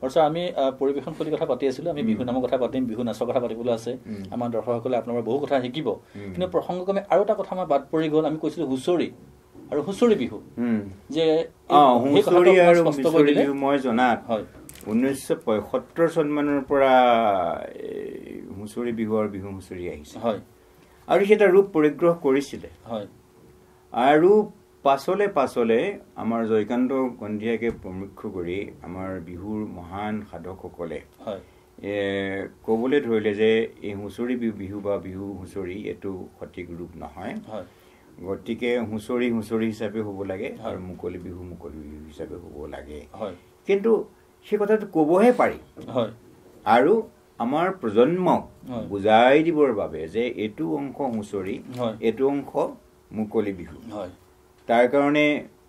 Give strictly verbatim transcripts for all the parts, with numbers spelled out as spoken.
sir আমি পরিবেশন শৈলীৰ কথা পাতি আছিলো আমি বিহু নামৰ কথা পাতিম বিহু নাচৰ কথা পাতিবলৈ আছে আমাৰ দৰ্শকসকলে আপোনালোকৰ বহু কথা শিকিব কিন্তু প্ৰসংগক্ৰমে আৰু এটা কথা আমাৰ বাদ পৰি গ'ল আমি কৈছিলো হুঁচৰি আৰু হুঁচৰি বিহু যে হুঁচৰি আৰু হুঁচৰি বিহু মই জনাত হয় ঊনৈছশ পঁয়সত্তৰ চন মানৰ পৰা হুঁচৰি বিহু আৰু বিহু হুঁচৰি আহিছে হয় আৰু সেটা ৰূপ পৰিগ্ৰহ কৰিছিলে হয় আৰু পাছলে পাছলে আমাৰ জয়কান্ত গন্ধিয়াকে প্ৰমুখ কৰি আমাৰ বিহুৰ মহান সাধকসকলে হয় এ ক'বলৈ ধৰিলে যে এই হুঁচৰি বিহু বা বিহু হুঁচৰি এটো সঠিক ৰূপ নহয় হয় গতিকে হুঁচৰি হুঁচৰি হিচাপে হ'ব লাগে আৰু মুকলি বিহু মুকলি বিহু হিচাপে হ'ব লাগে হয় কিন্তু সেই কথাটো ক'বহে পাৰি হয় আৰু আমাৰ প্ৰজন্মক বুজাই দিবৰ বাবে যে এটো অংশ হুঁচৰি এটো অংশ মুকলি বিহু হয় তাৰ কাৰণে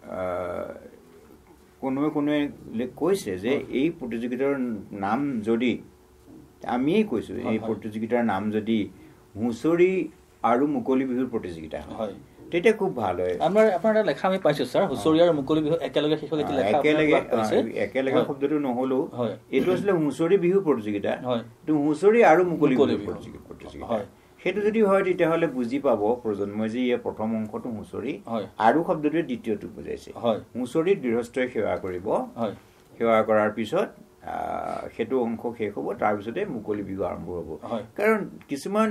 কোনোৱে কোনোৱে কৈছে যে এই প্ৰতিযোগিতাৰ নাম যদি আমিয়ে কৈছো এই প্ৰতিযোগিতাৰ নাম যদি হুঁচৰি আৰু মুকলি বিহুৰ প্ৰতিযোগিতা হয় তেতিয়া খুব ভাল হয় আমাৰ আপোনাৰ লেখা আমি পাইছো স্যাৰ হুঁচৰি আৰু মুকলি বিহু একেলগে শেষ হৈছে লেখা একেলগে একেলগে শব্দটো নহলো এইটো আছিল হুঁচৰি বিহু প্ৰতিযোগিতা তো হুঁচৰি আৰু মুকলি বিহু প্ৰতিযোগিতা হয় সেইটো যদি হয় তেতিয়াহ'লে বুজি পাব প্ৰজন্মই যে এই প্ৰথম অংশটো হুঁচৰি আৰু শব্দটোৱে দ্বিতীয়টো বুজাইছে হুঁচৰিত গৃহস্থই সেৱা কৰিব সেৱা কৰাৰ পিছত সেইটো অংশ শেষ হ'ব তাৰ পিছতে মুকলি বিহু আৰম্ভ হ'ব কাৰণ কিছুমান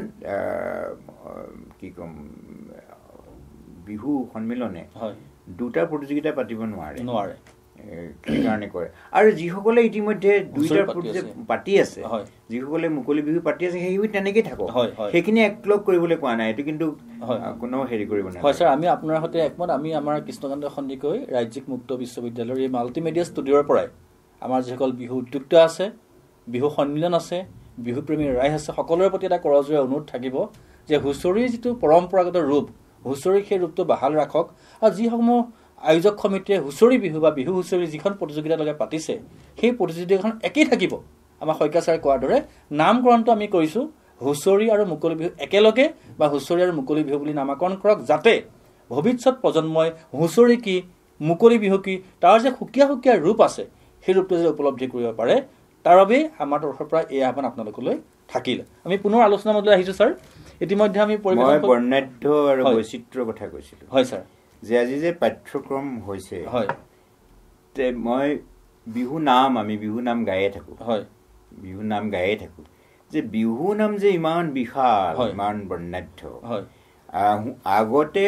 কি কম বিহু সন্মিলনে দুটা প্ৰতিযোগিতা পাতিব নোৱাৰে নোৱাৰে কাৰণে কৰে আৰু যিসকলে ইতিমধ্যে দুইটা পাতি আছে যিসকলে মুকলি বিহু পাতি আছে সেইবোৰ তেনেকে থাকক সেইখিনি একলগ কৰিবলৈ কোৱা নাই এইটো কিন্তু কোনো হেৰি কৰিব নাই হয় স্যাৰ আমি আপোনাৰ সৈতে একমত আমি আমাৰ কৃষ্ণকান্ত সন্দিকৈ ৰাজ্যিক মুক্ত বিশ্ববিদ্যালয়ৰ এই মাল্টিমিডিয়া ষ্টুডিঅ'ৰ পৰাই আমাৰ যিসকল বিহু উদ্যোক্ত আছে বিহু সন্মিলন আছে বিহু প্ৰেমী ৰাইজ আছে সকলোৰে প্ৰতি এটা কৰজোৰে অনুৰোধ থাকিব যে হুঁচৰিৰ যিটো পৰম্পৰাগত ৰূপ হুঁচৰি সেই ৰূপটো বাহাল ৰাখক আৰু যিসমূহ আয়োজক সমিতিয়ে হুঁচৰি বিহু বা বিহু হুঁচৰি যিখন প্ৰতিযোগিতা লগে পাতিছে সেই প্ৰতিযোগিতাখন একেই থাকিব আমাৰ শইকীয়া ছাৰে কোৱাৰ দৰে নামকৰণটো আমি কৰিছোঁ হুঁচৰি আৰু মুকলি বিহু একেলগে বা হুঁচৰি আৰু মুকলি বিহু বুলি নামকৰণ কৰক যাতে ভৱিষ্যত প্ৰজন্মই হুঁচৰি কি মুকলি বিহু কি তাৰ যে সুকীয়া সুকীয়া ৰূপ আছে সেই ৰূপটো যে উপলব্ধি কৰিব পাৰে তাৰ বাবে আমাৰ তৰফৰ পৰা এই আহ্বান আপোনালোকলৈ থাকিল আমি পুনৰ আলোচনা মতলৈ আহিছোঁ ছাৰ ইতিমধ্যে আমি মই বৰ্ণাঢ্য আৰু বৈচিত্ৰ্যৰ কথা কৈছিলোঁ হয় ছাৰ যে আজি যে পাঠ্যক্ৰম হৈছে হয় তে মই বিহু নাম আমি বিহু নাম গায়ে থাকোঁ হয় বিহু নাম গায়ে থাকোঁ যে বিহু নাম যে ইমান বিশাল ইমান বৰ্ণাঢ্য হয় আগতে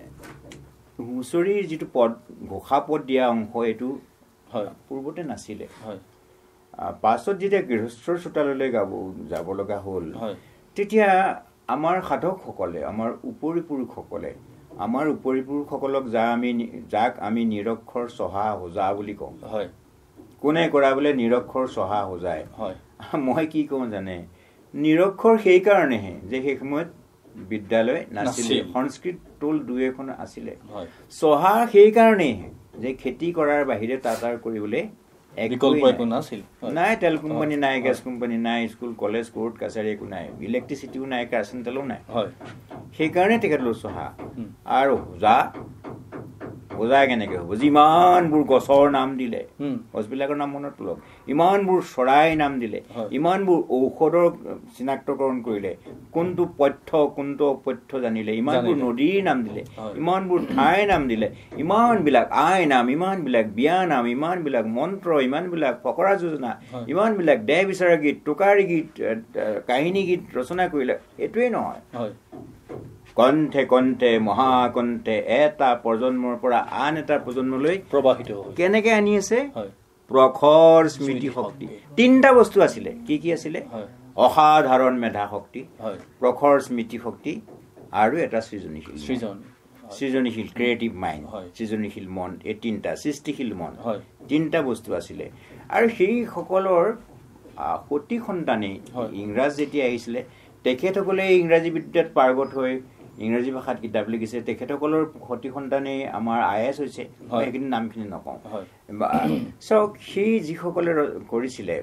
হুঁচৰিৰ যিটো পদ ঘোষা পদ দিয়া অংশ এইটো হয় পূৰ্বতে নাছিলে হয় পাছত যেতিয়া গৃহস্থৰ চোতাললৈ গাব যাব লগা হ'ল তেতিয়া আমাৰ সাধকসকলে আমাৰ উপৰি পুৰুষসকলে আমাৰ উপৰি পুৰুষসকলক যা আমি যাক আমি নিৰক্ষৰ চহা হোজা বুলি কওঁ হয় কোনে কৰা বোলে নিৰক্ষৰ চহা হোজায় হয় মই কি কওঁ জানে নিৰক্ষৰ সেইকাৰণেহে যে সেই সময়ত বিদ্যালয় নাছিলে সংস্কৃত টোল দুই এখন আছিলে চহা সেইকাৰণেহে যে খেতি কৰাৰ বাহিৰে তাত আৰু কৰিবলৈ বিকল্প একো নাছিল নাই তেল কোম্পানী নাই গেছ কোম্পানী নাই স্কুল কলেজ কোৰ্ট কাছাৰী একো নাই ইলেক্ট্ৰিচিটিও নাই কেৰাচিন তেলো নাই হয় সেইকাৰণে তেখেতলোক চহা আৰু হোজা হোজা কেনেকে হ'ব যিমানবোৰ গছৰ নাম দিলে গছবিলাকৰ নাম মনত পেলাওক ইমানবোৰ চৰাই নাম দিলে ইমানবোৰ ঔষধৰ চিনাক্তকৰণ কৰিলে কোনটো পথ্য কোনটো অপথ্য জানিলে ইমানবোৰ নদীৰ নাম দিলে ইমানবোৰ ঠাইৰ নাম দিলে ইমানবিলাক আই নাম ইমানবিলাক বিয়া নাম ইমানবিলাক মন্ত্ৰ ইমানবিলাক ফকৰা যোজনা ইমানবিলাক দেহ বিচাৰা গীত টোকাৰী গীত কাহিনী গীত ৰচনা কৰিলে এইটোৱেই নহয় কণ্ঠে কণ্ঠে মহাকণ্ঠে এটা প্ৰজন্মৰ পৰা আন এটা প্ৰজন্মলৈ প্ৰবাহিত কেনেকে আনি আছে প্ৰখৰ স্মৃতি শক্তি তিনিটা বস্তু আছিলে কি কি আছিলে অসাধাৰণ মেধা শক্তি প্ৰখৰ স্মৃতি শক্তি আৰু এটা সৃজনীশীল সৃজন সৃজনীশীল ক্ৰিয়েটিভ মাইণ্ড সৃজনীশীল মন এই তিনিটা সৃষ্টিশীল মন তিনিটা বস্তু আছিলে আৰু সেই সকলৰ সতি সন্তানেই ইংৰাজ যেতিয়া আহিছিলে তেখেতসকলে ইংৰাজী বিদ্যাত পাৰ্গত হৈ ইংৰাজী ভাষাত কিতাপ লিখিছে তেখেতসকলৰ সতি সন্তানেই আমাৰ আই এছ হৈছে সেইখিনি নামখিনি নকওঁ চাওক সেই যিসকলে কৰিছিলে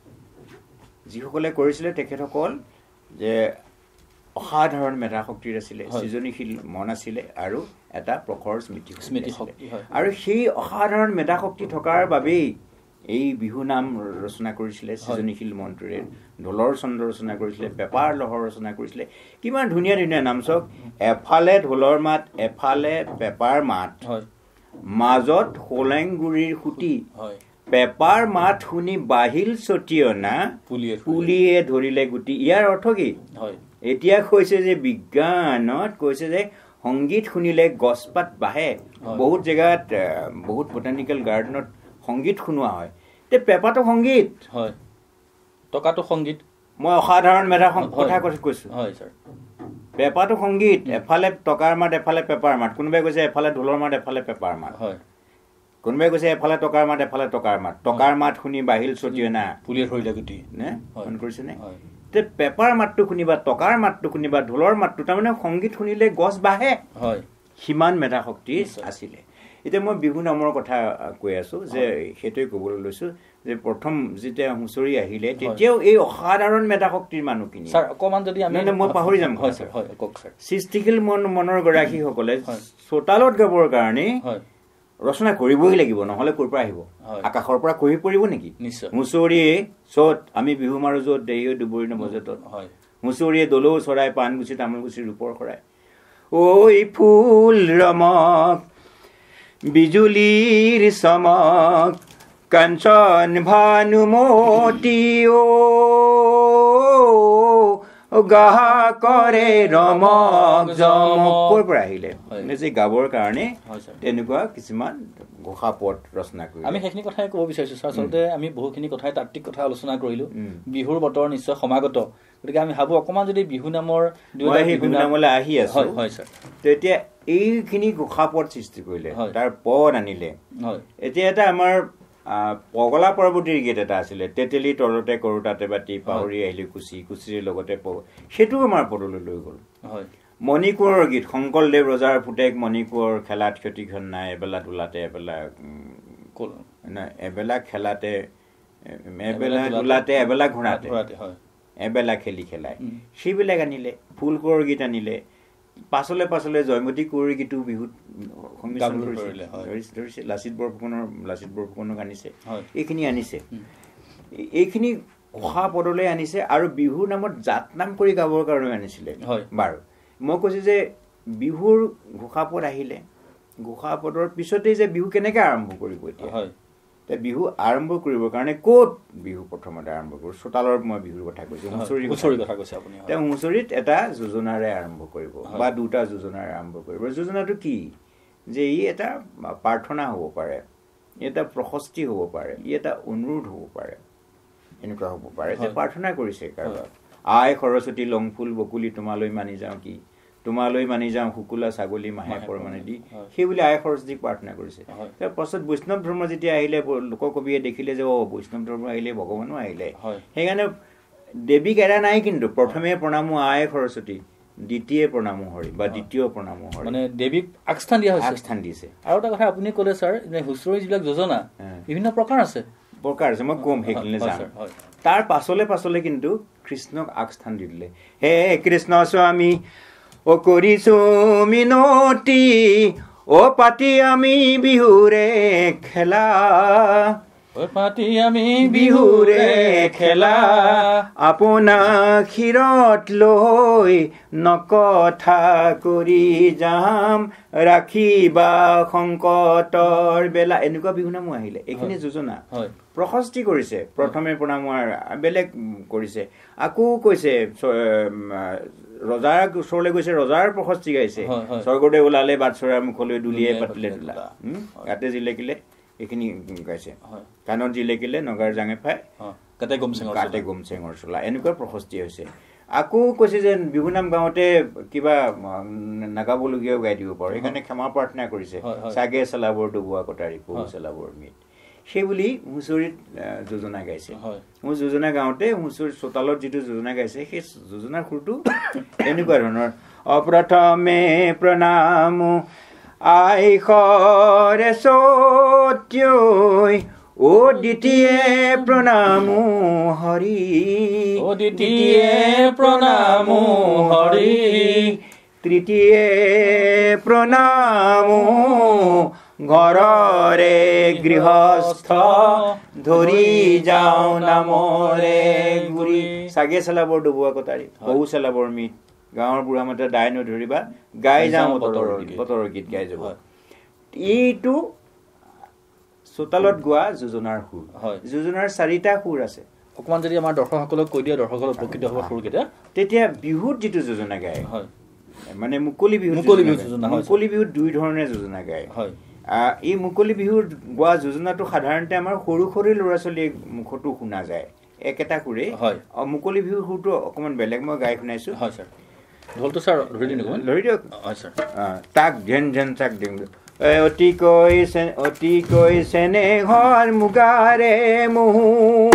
যিসকলে কৰিছিলে তেখেতসকল যে অসাধাৰণ মেধা শক্তিৰ আছিলে সৃজনীশীল মন আছিলে আৰু এটা প্ৰখৰ স্মৃতি স্মৃতি শক্তি আৰু সেই অসাধাৰণ মেধা শক্তি থকাৰ বাবেই এই বিহু নাম ৰচনা কৰিছিলে সৃজনীশীল মন্ত্ৰৰে ঢোলৰ ছন্দ ৰচনা কৰিছিলে পেপাৰ লহৰ ৰচনা কৰিছিলে কিমান ধুনীয়া ধুনীয়া নাম চক এফালে ঢোলৰ মাত এফালে পেপাৰ মাত মাজত হোলেংগুৰিৰ খুটি পেপাৰ মাত শুনি বাহিল চটিয়না পুলিয়ে ধৰিলে গুটি ইয়াৰ অৰ্থ কি এতিয়া কৈছে যে বিজ্ঞানত কৈছে যে সংগীত শুনিলে গছপাত বাঢ়ে বহুত জেগাত বহুত বটানিক্যাল গাৰ্ডেনত সংগীত শুনোৱা হয় তে পেপাটো সংগীত হয় টকাটো সংগীত মই অসাধাৰণ মেধা কথা কৈছো হয় স্যাৰ পেপাটো সংগীত এফালে টকাৰ মাত এফালে পেপাৰ মাত কোনোবাই কৈছে এফালে ঢোলৰ মাত এফালে পেপাৰ মাত হয় কোনোবাই কৈছে এফালে টকাৰ মাত এফালে টকাৰ মাত টকাৰ মাত শুনি বাহিল চটিয়না পুলিয়ে ধৰিলে গুটি নে মন কৰিছে নে তে পেপাৰ মাতটো শুনিবা টকাৰ মাতটো শুনিবা ঢোলৰ মাতটো তাৰমানে সংগীত শুনিলে গছ বাঢ়ে হয় সিমান মেধা শক্তি আছিলে এতিয়া মই বিহু নামৰ কথা কৈ আছো যে সেইটোৱে ক'বলৈ লৈছো যে প্ৰথম যেতিয়া হুঁচৰি আহিলে তেতিয়াও এই অসাধাৰণ মেধা শক্তিৰ মানুহখিনি স্যাৰ অকমান যদি আমি মই পাহৰি যাম হয় স্যাৰ হয় কক স্যাৰ সৃষ্টিশীল মন মনৰ গৰাকীসকলে চোতালত গাবৰ কাৰণে ৰচনা কৰিবই লাগিব নহলে ক'ৰ পৰা আহিব আকাশৰ পৰা কহি পৰিব নেকি হুঁচৰিয়ে চত আমি বিহু মাৰো য'ত দেই দুবৰি নমজত হুঁচৰিয়ে দলৌ চৰাই পাণগুছি তামোলগুছি ৰূপৰ শৰাই ঐ ফুল ৰমক বিজুলীৰ চমক কাঞ্চন ভানুমতি ও গাহা কৰে ৰমক জমক ক'ৰ পৰা আহিলে যে গাবৰ কাৰণে তেনেকুৱা কিছুমান ঘোষা পদ ৰচনা কৰি আমি সেইখিনি কথাই ক'ব বিচাৰিছো স্যাৰ আচলতে আমি বহুখিনি কথাই তাত্ত্বিক কথা আলোচনা কৰিলো বিহুৰ বতৰ নিশ্চয় সমাগত গতিকে আমি ভাবো অকমান যদি বিহু নামৰ বিহু নামলৈ আহি আছো হয় স্যাৰ তেতিয়া এইখিনি ঘোষা পদ সৃষ্টি কৰিলে তাৰ পদ আনিলে এতিয়া এটা আমাৰ পগলা পৰৱৰ্তীৰ গীত এটা আছিলে তেতেলি তলতে কৰোতাতে বাতি পাহৰি আহিলে কুচি কুচিৰ লগতে সেইটো আমাৰ পদলৈ লৈ গ'ল মণিকোৰৰ গীত শংকৰদেৱ ৰজাৰ পুতেক মণিকোৰৰ খেলাত ক্ষতিখন নাই এবেলা দোলাতে এবেলা এবেলা খেলাতে এবেলা দোলাতে এবেলা ঘোঁৰাতে এবেলা খেলি খেলাই সেইবিলাক আনিলে ফুলকোৰৰ গীত আনিলে পাছলে পাছলে জয়মতী কোঁৱৰী গীতো বিহুত সংমিশ্ৰণ কৰিছে লাচিত বৰফুকনৰ লাচিত বৰফুকনক আনিছে এইখিনি আনিছে এইখিনি ঘোষা পদলৈ আনিছে আৰু বিহুৰ নামত জাত নাম কৰি গাবৰ কাৰণে আনিছিলে বাৰু মই কৈছো যে বিহুৰ ঘোষা পদ আহিলে ঘোষা পদৰ পিছতেই যে বিহু কেনেকৈ আৰম্ভ কৰিব এতিয়া বিহু আৰম্ভ কৰিবৰ কাৰণে ক'ত বিহু প্ৰথমতে আৰম্ভ কৰো চোতালৰ মই বিহুৰ কথা কৈছো হুঁচৰি কথা কৈছে আপুনি তেওঁ হুঁচৰিত এটা যোজনাৰে আৰম্ভ কৰিব বা দুটা যোজনাৰে আৰম্ভ কৰিব যোজনাটো কি যে ই এটা প্ৰাৰ্থনা হ'ব পাৰে এটা প্ৰশস্তি হ'ব পাৰে ই এটা অনুৰোধ হ'ব পাৰে এনেকুৱা হ'ব পাৰে যে প্ৰাৰ্থনা কৰিছে কাৰোবাক আই সৰস্বতী লংফুল বকুলি তোমালৈ মানি যাওঁ কি তোমালৈ মানি যাওঁ শুকুলা ছাগলী মাহে পৰমানে দি সেই বুলি আই সৰস্বতীক প্ৰাৰ্থনা কৰিছে তাৰ পাছত বৈষ্ণৱ ধৰ্ম যেতিয়া আহিলে লোককবিয়ে দেখিলে যে অ বৈষ্ণৱ ধৰ্ম আহিলে ভগৱানো আহিলে সেইকাৰণে দেৱীক এৰা নাই কিন্তু প্ৰথমে প্ৰণামো আই সৰস্বতী দ্বিতীয় প্ৰণামো হৰি বা দ্বিতীয় প্ৰণামো হৰি মানে দেৱীক আগস্থান দিয়া হৈছে আগস্থান দিছে আৰু এটা কথা আপুনি ক'লে স্যাৰ যে হুঁচৰি যিবিলাক যোজনা বিভিন্ন প্ৰকাৰ আছে প্ৰকাৰ আছে মই কম সেইখিনি যাম তাৰ পাছলে পাছলে কিন্তু কৃষ্ণক আগস্থান দি দিলে হে কৃষ্ণ স্বামী ও কৰিছো মিনতি ও পাতি আমি বিহুৰে খেলা ও পাতি আমি বিহুৰে খেলা আপোনাক শিৰত লৈ নকথা কৰি যাম ৰাখিবা সংকটৰ বেলা এনেকুৱা বিহু নামো আহিলে এইখিনি যোজনা প্ৰশস্তি কৰিছে প্ৰথমে প্ৰণামৰ বেলেগ কৰিছে আকৌ কৈছে ৰজাৰ ওচৰলৈ গৈছে ৰজাৰ প্ৰশস্তি গাইছে স্বৰ্গদেৱ ওলালে বাটচৰাৰ মুখলৈ দুলিয়াই পাতিলে দোলা গাতে জিলেকিলে এইখিনি গাইছে কাণত জিলেকিলে নগাৰ জাঙে ফাই কাতে গমচেঙৰ কাতে গমচেঙৰ চোলা এনেকুৱা প্ৰশস্তি হৈছে আকৌ কৈছে যে বিহু নাম গাওঁতে কিবা নাগাবলগীয়াও গাই দিব পাৰো সেইকাৰণে ক্ষমা প্ৰাৰ্থনা কৰিছে চাগে চেলাবৰ ডুবোৱা কটাৰী পহু চেলাবৰ মিট সেই বুলি হুঁচৰিত যোজনা গাইছে মোৰ যোজনা গাওঁতে হুঁচৰি চোতালত যিটো যোজনা গাইছে সেই যোজনাৰ সুৰটো এনেকুৱা ধৰণৰ অপ্ৰথমে প্ৰণাম আই সৰস্বতী ও দ্বিতীয় প্ৰণাম হৰি ও দ্বিতীয় প্ৰণাম হৰি তৃতীয় প্ৰণাম ঘৰৰে গৃহস্থ ধৰি যাওঁ নামৰে গুৰি চাগে চেলাবৰ ডুবোৱা কটাৰী বহু চেলাবৰ মিত গাঁৱৰ বুঢ়া মাতে দাই নধৰিবা গাই যাওঁ বতৰৰ বতৰৰ গীত গাই যাব এইটো চোতালত গোৱা যোজনাৰ সুৰ হয় যোজনাৰ চাৰিটা সুৰ আছে অকমান যদি আমাৰ দৰ্শকসকলক কৈ দিয়া দৰ্শকসকল উপকৃত হ'ব সুৰকেইটা তেতিয়া বিহুত যিটো যোজনা গায় হয় মানে মুকলি বিহু মুকলি বিহু যোজনা মুকলি বিহুত দুই ধৰণে যোজনা গায় হয় এই মুকলি বিহুৰ গোৱা যোজনাটো সাধাৰণতে আমাৰ সৰু সৰু ল'ৰা ছোৱালীৰ মুখতো শুনা যায় একেটা সুৰে হয় মুকলি বিহুৰ সুৰটো অকমান বেলেগ মই গাই শুনাইছো হয় স্যাৰ ঢোলটো স্যাৰ ধৰি দিন অকমান ধৰি দিয়ক হয় স্যাৰ তাক ঝেন ঝেন তাক দিম অতিকৈ অতিকৈ চেনেহৰ মুগাৰে মহু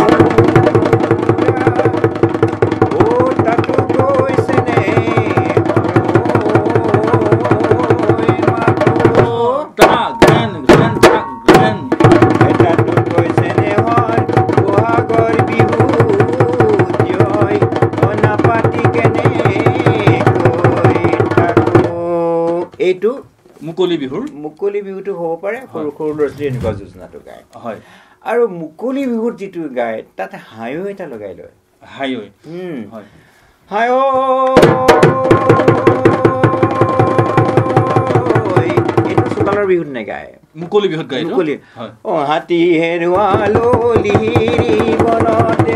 এইটো মুকলি বিহুৰ মুকলি বিহুটো হ'ব পাৰে সৰু সৰু ল'ৰা ছোৱালী এনেকুৱা যোজনাটো গায় হয় আৰু মুকলি বিহুত যিটো গায় তাত হায়ো এটা লগাই লয় হায়ো হয় হায়ো এইটো চোতালৰ বিহুত নেগায় মুকলি বিহুত গায় মুকলি অ হাতী হেৰুৱালো লিহিৰি বনতে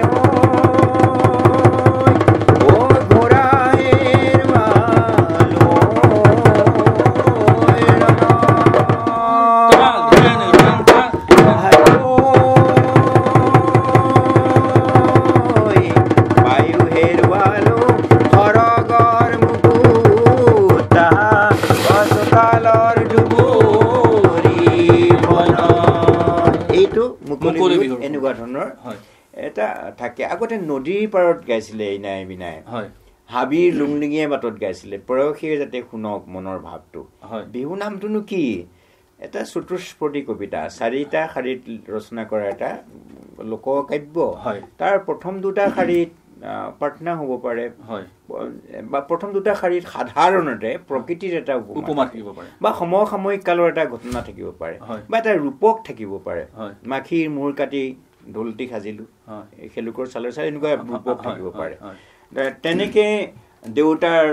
এনেকুৱা ধৰণৰ এটা থাকে আগতে নদীৰ পাৰত গাইছিলে এইনাই বিনাই হাবিৰ লুংলিঙিয়ে বাটত গাইছিলে প্ৰয়সীয়ে যাতে শুনক মনৰ ভাৱটো বিহু নামটোনো কি এটা চতুষ্পদী কবিতা চাৰিটা শাৰীত ৰচনা কৰা এটা লোককাব্য তাৰ প্ৰথম দুটা শাৰীত প্ৰাৰ্থনা হ'ব পাৰে বা প্ৰথম দুটা শাৰীত সাধাৰণতে প্ৰকৃতিৰ এটা উপমা থাকিব পাৰে বা সমসাময়িক কালৰ এটা ঘটনা থাকিব পাৰে বা এটা ৰূপক থাকিব পাৰে মাখিৰ মূৰ কাটি ঢোলটি সাজিলো খেলুকৰ চালৰ চাই এনেকুৱা ৰূপক থাকিব পাৰে তেনেকে দেউতাৰ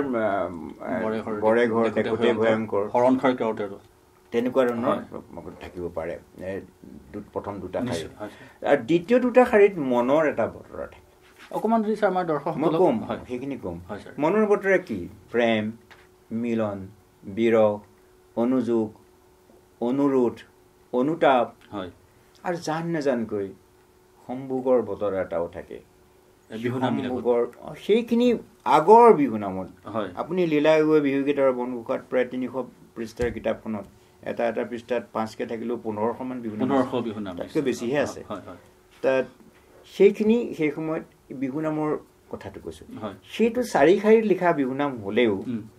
বৰে ঘৰ দেখোঁতে ভয়ংকৰ শৰণখাৰ তেনেকুৱা ধৰণৰ থাকিব পাৰে প্ৰথম দুটা শাৰীত আৰু দ্বিতীয় দুটা শাৰীত মনৰ এটা বতৰা থাকে অকমান যদি স্যাৰ আমাৰ দৰ্শকসকলক কম সেইখিনি কম মনৰ বতৰা কি প্ৰেম মিলন বিৰহ অনুযোগ অনুৰোধ অনুতাপ হয় আৰু জান নাজানকৈ সম্ভোগৰ বতৰা এটাও থাকে সম্ভোগৰ সেইখিনি আগৰ বিহু নামত আপুনি লীলা গগৈ বিহুগীতৰ বনঘোষাত প্ৰায় তিনিশ পৃষ্ঠাৰ কিতাপখনত এটা এটা পৃষ্ঠাত পাঁচকে থাকিলেও পোন্ধৰশ মান বিহু পোন্ধৰশ বিহু নাম তাতকৈ বেছিহে আছে তাত সেইখিনি সেই সময়ত বিহু নামৰ কথাটো কৈছো সেইটো চাৰি শাৰীত লিখা বিহু নাম হলেও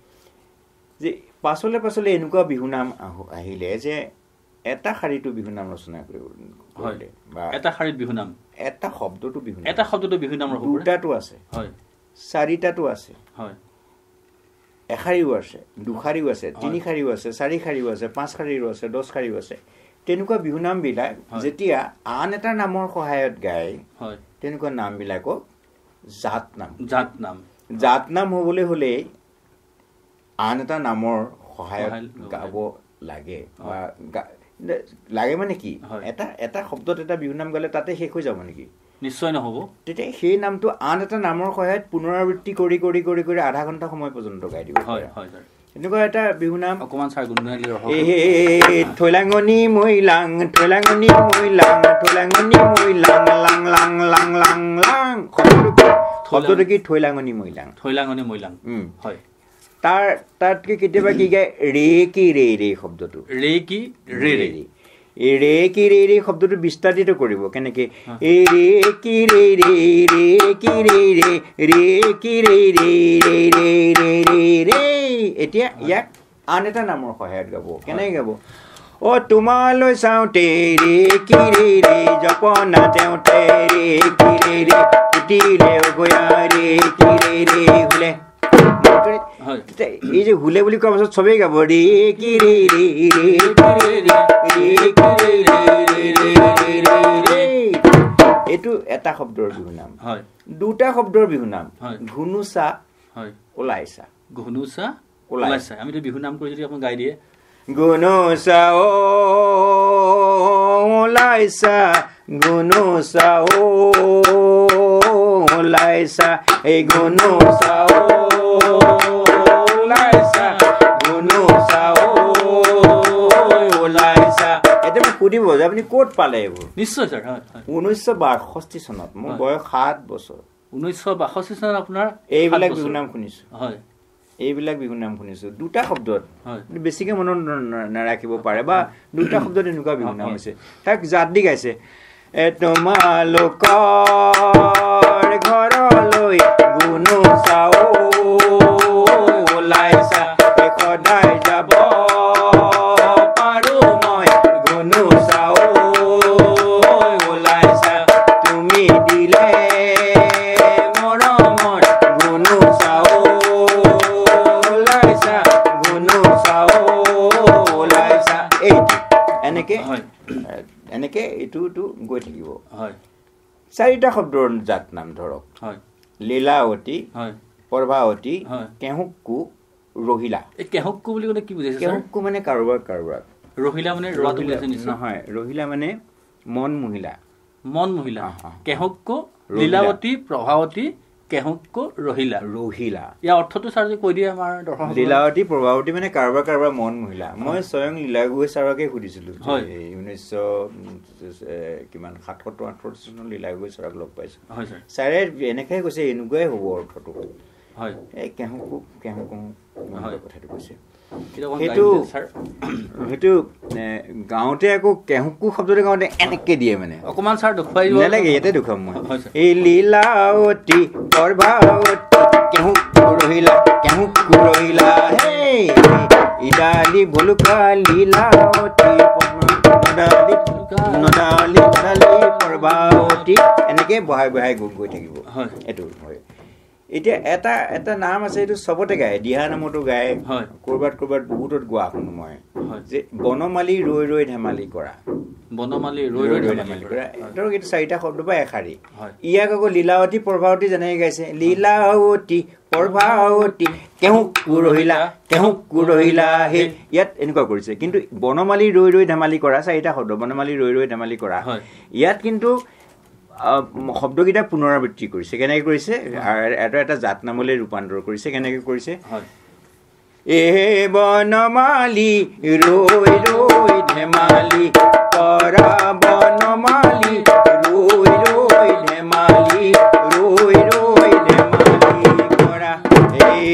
যে পাছলে পাছলে এনেকুৱা বিহু নাম আহিলে যে এটা শাৰীটো বিহু নাম ৰচনা কৰিব বা এটা শাৰীত বিহু নাম এটা শব্দটো বিহু নাম এটা শব্দটো বিহু নাম দুটাটো আছে হয় চাৰিটাটো আছে হয় এশাৰীও আছে দুশাৰীও আছে তিনি শাৰীও আছে চাৰি শাৰীও আছে পাঁচ শাৰীও আছে দহ শাৰীও আছে তেনেকুৱা বিহু নাম বিলাক যেতিয়া আন এটা নামৰ সহায়ত গায় হয় তেনেকুৱা নাম বিলাকক জাত নাম জাত নাম জাত নাম হ'বলৈ হলে আন এটা নামৰ সহায়ত গাব লাগে লাগে মানে কি এটা এটা শব্দত এটা বিহু নাম গালে তাতে শেষ হৈ যাব নেকি নিশ্চয় নহব তেতিয়া সেই নামটো আন এটা নামৰ সহায়ত পুনৰাবৃত্তি কৰি কৰি কৰি কৰি আধা ঘণ্টা সময় পৰ্যন্ত গাই দিব হয় হয় এনেকুৱা এটা বিহু নাম অকমান চাই গুণগুণালি ৰহ থৈলাঙনি মৈলাং থৈলাঙনি মৈলাং থৈলাঙনি মৈলাং লাং লাং লাং লাং লাং শব্দটো কি থৈলাঙনি মৈলাং থৈলাঙনি মৈলাং হয় তাৰ তাতকে কেতিয়াবা কি গায় ৰে কি ৰে ৰে শব্দটো ৰে কি ৰে ৰে ৰে কি ৰে ৰে শব্দটো বিস্তাৰিত কৰিব কেনেকে এ ৰে কি ৰে ৰে ৰে কি ৰে ৰে ৰে কি ৰে ৰে ৰে ৰে ৰে ৰে ৰে এতিয়া ইয়াক আন এটা নামৰ সহায়ত গাব কেনেকে গাব অ তোমালৈ চাওঁতে ৰে কি ৰে ৰে জপনা তেওঁতে ৰে কি ৰে ৰে উঠিলে গয়া ৰে কি ৰে ৰে হুলে এই যে হুলে বুলি কোৱাৰ পাছত চবেই গাব ৰে কি ৰে ৰে ৰে কি ৰে ৰে ৰে কি ৰে ৰে ৰে এইটো এটা শব্দৰ বিহু নাম হয় দুটা শব্দৰ বিহু নাম ঘুনুচা হয় ওলাইছা ঘুনুচা ওলাইছা আমি তো বিহু নাম কৰি যদি আপুনি গাই দিয়ে ঘুনুচা ওলাইছা ঘুনুচা ওলাইছা এই ঘুনুচা ওলাইছা ঘুনুচা ওলাইছা এটা মই সুধিব যে আপুনি ক'ত পালে এইবোৰ নিশ্চয় ছাৰ হয় ঊনৈছশ বাষষ্ঠি চনত মোৰ বয়স সাত বছৰ ঊনৈছশ বাষষ্ঠি চনত আপোনাৰ এইবিলাক বিহু নাম শুনিছো হয় এইবিলাক বিহু নাম শুনিছো দুটা শব্দত বেছিকে মনত নাৰাখিব পাৰে বা দুটা শব্দত এনেকুৱা বিহু নাম আছে তাক জাত দি গাইছে এ তোমালোকৰ ঘৰলৈ ঘুনুচা ওলাইছা সদায় যাব পাৰো মই ঘুনুচা ওলাইছা তুমি দিলে মৰমৰ ঘুনুচা ওলাইছা ঘুনুচা ওলাইছা এইটো এনেকে এনেকে এইটো গৈ থাকিব হয় চাৰিটা শব্দৰ জাত নাম ধৰক হয় লীলাৱতী হয় প্ৰভাৱতী হয় কেহুক্কু ৰহিলা এই কেহুক্কু বুলি ক'লে কি বুজাইছে কেহুক্কু মানে কাৰোবাৰ কাৰোবাৰ ৰহিলা মানে ৰটো বুজাইছে নিশ্চয় নহয় ৰহিলা মানে মন মহিলা মন মহিলা কেহুক্কু লীলাৱতী প্ৰভাৱতী কেহুক্কু ৰহিলা ৰহিলা ইয়াৰ অৰ্থটো ছাৰ যে কৈ দিয়ে আমাৰ দৰ্শক লীলাৱতী প্ৰভাৱতী মানে কাৰোবাৰ কাৰোবাৰ মন মহিলা মই স্বয়ং লীলাগুৱে ছাৰকে সুধিছিলো ঊনৈছশ কিমান সাতসত্তৰ আঠসত্তৰ চনত লীলাগুৱে ছাৰক লগ পাইছো ছাৰে এনেকৈ কৈছে এনেকুৱাই হ'ব অৰ্থটো হয় এই কেহুক্কু কেহুক্কু কথাটো কৈছে সেইটো সেইটো গাঁৱতে আকৌ কেহুক্কু শব্দটো গাঁৱতে এনেকে দিয়ে মানে অকমান ছাৰ দেখুৱাই নালাগে ইয়াতে দেখুৱাম মই এই লীলাৱতী প্ৰভাৱতী কেহুক্কু ৰহিলা কেহুক্কু ৰহিলা হে ইডালি ভলুকা লীলাৱতী নদালি নদালি নদালি প্ৰভাৱতী এনেকে বহাই বহাই গৈ থাকিব এইটো হয় এতিয়া এটা এটা নাম আছে এইটো চবতে গায় দিহা নামতো গায় কৰবাত কৰবাত বহুতত গোৱা শুনো মই যে বনমালী ৰৈ ৰৈ ধেমালি কৰা বনমালী ৰৈ ৰৈ ধেমালি কৰা ধৰক এইটো চাৰিটা শব্দ বা এষাৰী ইয়াক আকৌ লীলাৱতী প্ৰভাৱতী যেনেকৈ গাইছে লীলাৱতী প্ৰভাৱতী কেহুক্কু ৰহিলা কেহুক্কু ৰহিলা হে ইয়াত এনেকুৱা কৰিছে কিন্তু বনমালী ৰৈ ৰৈ ধেমালি কৰা চাৰিটা শব্দ বনমালী ৰৈ ৰৈ ধেমালি কৰা ইয়াত কিন্তু শব্দকেইটা পুনৰাবৃত্তি কৰিছে কেনেকৈ কৰিছে এটা এটা জাত নামলৈ ৰূপান্তৰ কৰিছে কেনেকৈ কৰিছে এ বনমালী ৰৈ ৰৈ ধেমালি কৰা বনমালী ৰৈ ৰৈ ধেমালি ৰৈ ৰৈ ধেমালি কৰা এই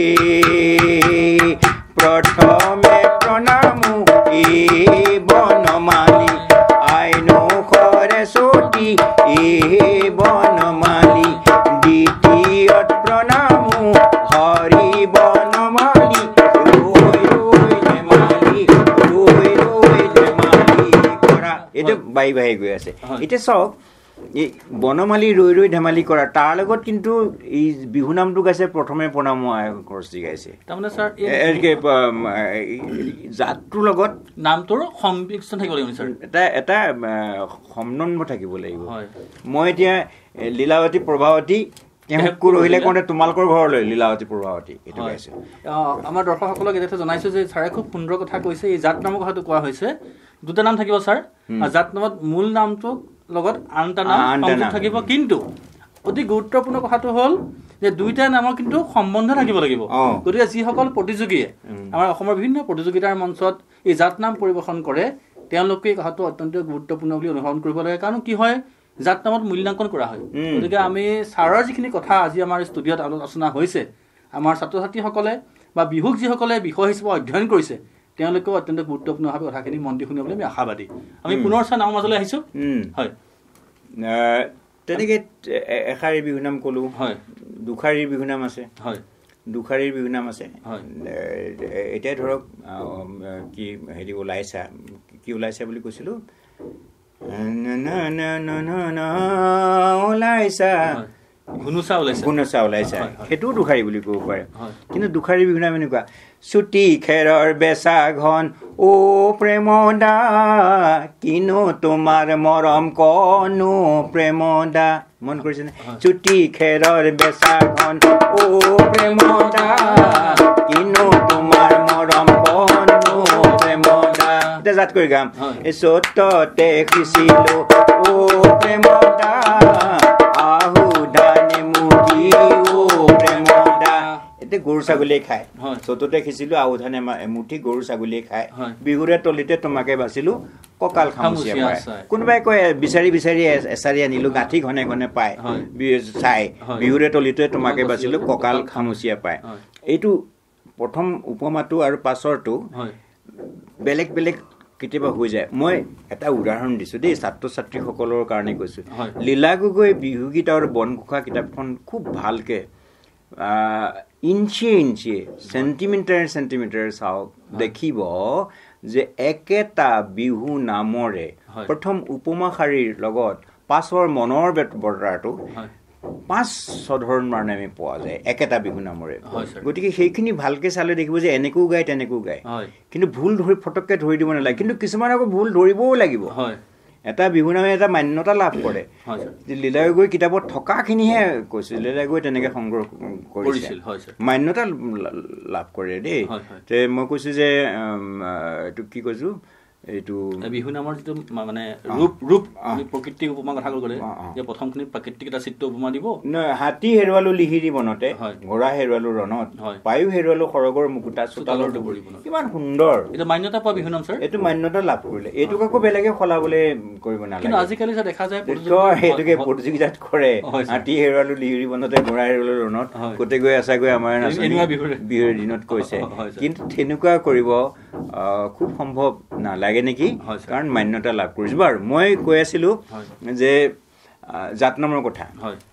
প্ৰথমে প্ৰণামো এই বনমালী আইনো সৰস্বতী এই বনমালী দ্বিতীয়ত প্ৰণামো হৰি বনমালী ৰৈ ৰৈ ধেমালি ৰৈ ৰৈ ধেমালি কৰা এইটো বাই বাই গৈ আছে এতিয়া চাওক এই বনমালী ৰৈ ৰৈ ধেমালি কৰা তাৰ লগত কিন্তু এই বিহু নামটো গাইছে প্ৰথমে প্ৰণামো খৰচি গাইছে তাৰমানে ছাৰ জাতটোৰ লগত নামটোৰ সংমিশ্ৰণ থাকিব লাগিব ছাৰ এটা এটা সমন্বয় থাকিব লাগিব মই এতিয়া লীলাৱতী প্ৰভাৱতী কেহুক্কু ৰহিলা কওঁতে তোমালোকৰ ঘৰলৈ লীলাৱতী প্ৰভাৱতী এইটো গাইছে আমাৰ দৰ্শকসকলক এটা জনাইছো যে ছাৰে খুব সুন্দৰ কথা কৈছে এই জাত নামৰ কথাটো কোৱা হৈছে দুটা নাম থাকিব ছাৰ জাত নামত মূল নামটো লগত আনটা নাম থাকিব কিন্তু অতি গুৰুত্বপূৰ্ণ কথাটো হ'ল যে দুইটা নামৰ কিন্তু সম্বন্ধ থাকিব লাগিব গতিকে যিসকল প্ৰতিযোগীয়ে আমাৰ অসমৰ বিভিন্ন প্ৰতিযোগিতাৰ মঞ্চত এই জাত নাম পৰিৱেশন কৰে তেওঁলোকে এই কথাটো অত্যন্ত গুৰুত্বপূৰ্ণ বুলি অনুসৰণ কৰিব লাগে কাৰণ কি হয় জাত নামত মূল্যাংকন কৰা হয় গতিকে আমি ছাৰৰ যিখিনি কথা আজি আমাৰ ষ্টুডিঅ'ত আলোচনা হৈছে আমাৰ ছাত্ৰ ছাত্ৰীসকলে বা বিহুক যিসকলে বিষয় হিচাপে অধ্যয়ন কৰিছে তেওঁলোকেও অত্যন্ত গুৰুত্বপূৰ্ণভাৱে কথাখিনি মন দি শুনিবলৈ আমি আশাবাদী আমি পুনৰ চাই নামৰ মাজলৈ আহিছোঁ হয় তেনেকৈ এষাৰীৰ বিহু নাম ক'লোঁ হয় দুষাৰীৰ বিহু নাম আছে হয় দুষাৰীৰ বিহু নাম আছে এতিয়া ধৰক কি হেৰি ওলাইছা কি ওলাইছা বুলি কৈছিলোঁ ওলাইছা ঘুনুচা ওলাইছে ঘুনুচা ওলাইছে সেইটো দুখাৰী বুলি ক'ব পাৰে কিন্তু দুখাৰী বিহু নাম এনেকুৱা ছুটি খেৰৰ বেচা ঘন ও প্ৰেমদা কিনো তোমাৰ মৰম কনো প্ৰেমদা মন কৰিছে নে ছুটি খেৰৰ বেচা ঘন ও প্ৰেমদা কিনো তোমাৰ মৰম কনো প্ৰেমদা এটা জাত কৰি গাম এ সত্যতে খিছিলো ও প্ৰেমদা আহু ধানে মুঠি ও প্ৰেমদা এতে গৰু ছাগলীয়ে খায় সত্যতে খিছিলো আহু ধানে মুঠি গৰু ছাগলীয়ে খায় বিহুৰে তলিতে তোমাকে বাচিলো ককাল খামুচিয়া পায় কোনোবাই কয় বিচাৰি বিচাৰি এচাৰি আনিলো গাঁঠি ঘনে ঘনে পায় চাই বিহুৰে তলিতে তোমাকে বাচিলো ককাল খামুচিয়া পায় এইটো প্ৰথম উপমাটো আৰু পাছৰটো বেলেগ বেলেগ কেতিয়াবা হৈ যায় মই এটা উদাহৰণ দিছো দেই ছাত্ৰ ছাত্ৰীসকলৰ কাৰণে কৈছো লীলা গগৈ বিহুগীত আৰু বনঘোষা কিতাপখন খুব ভালকে ইঞ্চি ইঞ্চি চেণ্টিমিটাৰ চেণ্টিমিটাৰ চাওক দেখিব যে একেটা বিহু নামৰে প্ৰথম উপমা শাৰীৰ লগত পাছৰ মনৰ বতৰাটো পাঁচ ছধৰণ মান আমি পোৱা যায় একেটা বিহু নামৰে গতিকে সেইখিনি ভালকে চালে দেখিব যে এনেকৈও গায় তেনেকৈও গায় কিন্তু ভুল ধৰি ফটককে ধৰি দিব নালাগে কিন্তু কিছুমান আকৌ ভুল ধৰিবও লাগিব এটা বিহু নামে এটা মান্যতা লাভ কৰে লীলা গগৈ কিতাপত থকাখিনিহে কৈছিল লীলা গগৈ তেনেকে সংগ্ৰহ কৰিছিল মান্যতা লাভ কৰে দেই তে মই কৈছো যে এইটো কি কৈছো এইটো বিহু নামৰ যিটো মানে ৰূপ ৰূপ প্ৰকৃতিক উপমা কথা ক'লে যে প্ৰথমখিনি প্ৰাকৃতিক এটা চিত্ৰ উপমা দিব হাতী হেৰুৱালো লিহিৰি বনতে ঘোঁৰা হেৰুৱালো ৰণত পায়ু হেৰুৱালো সৰগৰ মুকুতা চোতালৰ দুবৰি বনত কিমান সুন্দৰ এইটো মান্যতা পোৱা বিহু নাম ছাৰ এইটো মান্যতা লাভ কৰিলে এইটোক আকৌ বেলেগে সলাবলৈ কৰিব নালাগে কিন্তু আজিকালি যে দেখা যায় সেইটোকে প্ৰতিযোগিতাত কৰে হাতী হেৰুৱালো লিহিৰি বনতে ঘোঁৰা হেৰুৱালো ৰণত কোতে গৈ আছা গৈ আমাৰ বিহুৰ দিনত কৈছে কিন্তু তেনেকুৱা কৰিব খুব সম্ভৱ নালাগে নেকি কাৰণ মান্যতা লাভ কৰিছে বাৰু মই কৈ আছিলো যে জাত নামৰ কথা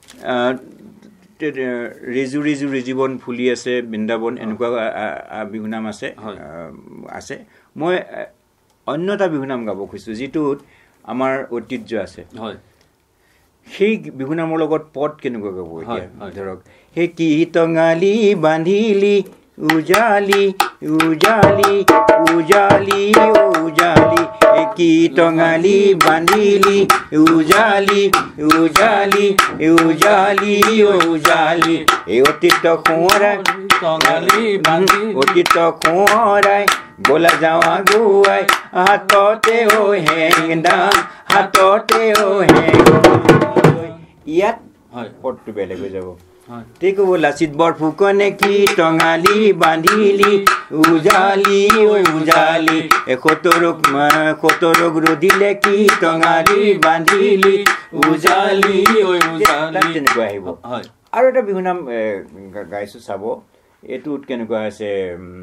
ৰিজু ৰিজু ৰিজীৱন ফুলি আছে বৃন্দাবন এনেকুৱা বিহু নাম আছে আছে মই অন্য এটা বিহু নাম গাব খুজিছো যিটোত আমাৰ ঐতিহ্য আছে সেই বিহু নামৰ লগত পদ কেনেকুৱা গাব এতিয়া ধৰক সেই কি টঙালি বান্ধিলি উজালি উজালি উজালি উজালি কি টঙালি বান্ধিলি উজালি উজালি উজালি উজালি এই অতীত সোঁৱৰাই টঙালি বান্ধি অতীত সোঁৱৰাই বলা যাওঁ আগুৱাই হাততে ও হেংদাম হাততে ও হেং ইয়াত পদটো বেলেগ হৈ যাব ঠিক লাচিত বৰফুকনে কি টঙালি বান্ধিলি উজালি উজালি সতৰক সতৰক ৰদিলে কি টঙালি বান্ধিলি উজালি উজালি তেনেকুৱা আহিব আৰু এটা বিহু নাম গাইছো চাব এইটোত কেনেকুৱা আছে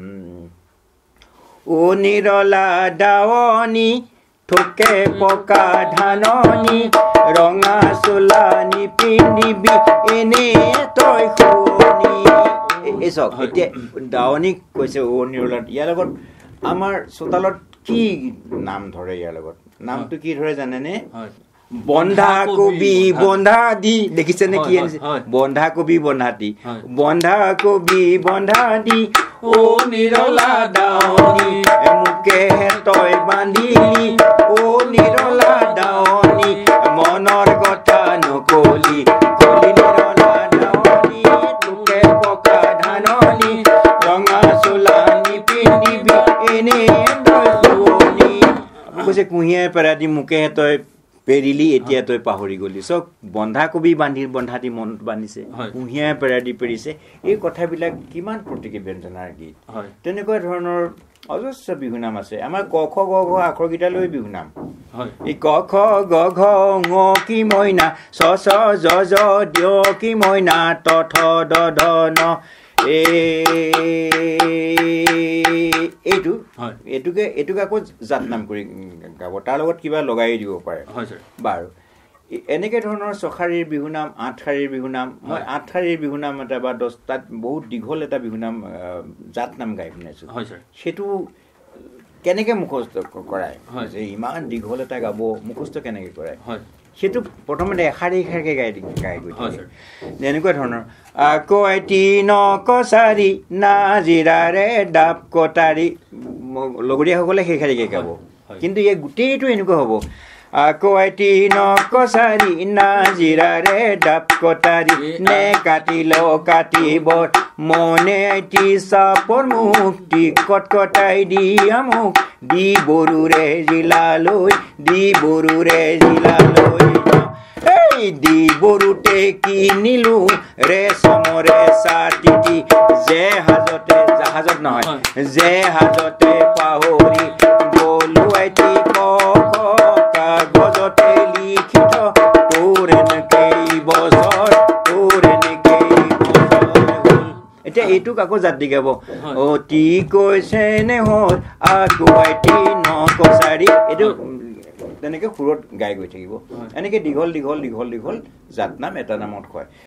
ও নিৰলা দাৱনী ঠোকে পকা ধাননি ৰঙা চোলা নিপিন্ধিবি এনে তই শুনি এই চাওক এতিয়া দাৱনীক কৈছে ও নিৰলা ইয়াৰ লগত আমাৰ চোতালত কি নাম ধৰে ইয়াৰ লগত নামটো কি ধৰে জানেনে বন্ধা কবি বন্ধা দি দেখিছেনে কি আনিছে বন্ধা কবি বন্ধা দি বন্ধা কবি বন্ধা দি ও নিৰলা দাৱনী মুকে তই বান্ধিলি ও নিৰলা দাৱনী মনৰ কথা নকলি কলি নিৰলা দাৱনী তোকে পকা ধাননি ৰঙা চোলা নিপিন্ধিবি এনে তই শুনি কৈছে কুঁহিয়াই পেৰা দি মুকে তই পেৰিলি এতিয়া তই পাহৰি গলি চক বন্ধা কবি বান্ধি বন্ধা দি মনত বান্ধিছে কুঁহিয়াই পেৰা দি পেৰিছে এই কথাবিলাক কিমান প্ৰতীকী ব্যঞ্জনাৰ গীত তেনেকুৱা ধৰণৰ অজস্ৰ বিহু নাম আছে আমাৰ ক খ গ ঘ আখৰ কেইটালৈ বিহু নাম এই ক খ গ ঘ ঙ কি মইনা চ ছ জ জ দ্য কি মইনা ত থ দ ধ ন এইটো এইটোকে এইটোকে আকৌ জাত নাম কৰি গাব তাৰ লগত কিবা লগাই দিব পাৰে বাৰু এনেকে ধৰণৰ ছশাৰীৰ বিহু নাম আঠ শাৰীৰ বিহু নাম মই আঠ শাৰীৰ বিহু নাম এটা বা দহটাত বহুত দীঘল এটা বিহু নাম জাত নাম গাই শুনাইছো সেইটো কেনেকে মুখস্থ কৰায় যে ইমান দীঘল এটা গাব মুখস্থ কেনেকে কৰায় সেইটো প্ৰথমতে এষাৰি এষাৰকৈ গাই গাই গৈ থাকে যেনেকুৱা ধৰণৰ আকৌ এটি নকছাৰি নাজিৰাৰে ডাব কটাৰি লগৰীয়াসকলে সেই শাৰীকে গাব কিন্তু এই গোটেইটো এনেকুৱা হ'ব আকৌ এটি নকছাৰি নাজিৰাৰে ডাব কটাৰি নে কাটিল কাটিব মনে এটি চাপৰ মুক্তি কটকটাই দিয়া মোক দি বৰুৰে জিলালৈ দি বৰুৰে জিলালৈ এই দি বৰুতে কিনিলো ৰেচমৰে চাটিটি যে হাজতে জাহাজত নহয় যে হাজতে পাহৰি গলো এটি কাগজতে লিখিত তোৰ এনেকেই বছৰ তোৰ এনেকেই বছৰ এতিয়া এইটোক আকৌ জাতি গাব অতি কৈছে নে হ'ল আকৌ এটি নকছাৰি এইটো তেনেকৈ সুৰত গাই গৈ থাকিব এনেকৈ দীঘল দীঘল দীঘল দীঘল জাত নাম এটা নামত কয়